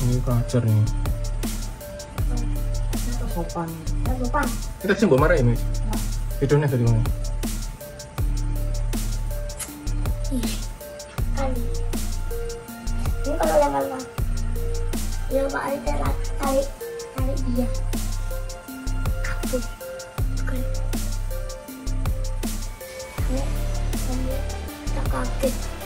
Ini pelajar nih. Sopan. Kita sih mbok marah ini. Videonya dari mana? Kali. Ini kalau yang mana? Ya Pak Ali tarik dia. Kabur. Bukan. Ini tak kaget.